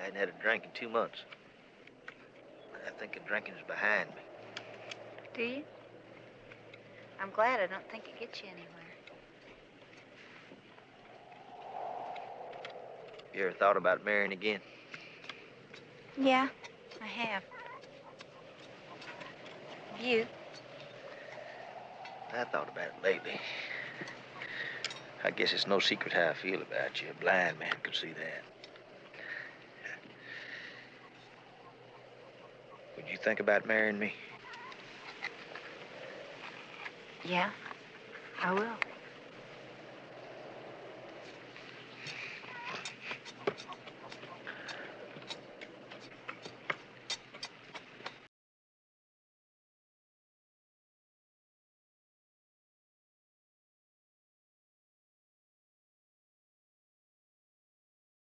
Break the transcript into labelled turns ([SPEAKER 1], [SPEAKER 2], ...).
[SPEAKER 1] hadn't had a drink in 2 months. I think the drinking's behind me.
[SPEAKER 2] Do you? I'm glad. I don't think it gets you anywhere.
[SPEAKER 1] You ever thought about marrying again?
[SPEAKER 2] Yeah, I have. You?
[SPEAKER 1] I thought about it lately. I guess it's no secret how I feel about you. A blind man could see that. Would you think about marrying me?
[SPEAKER 2] Yeah, I will.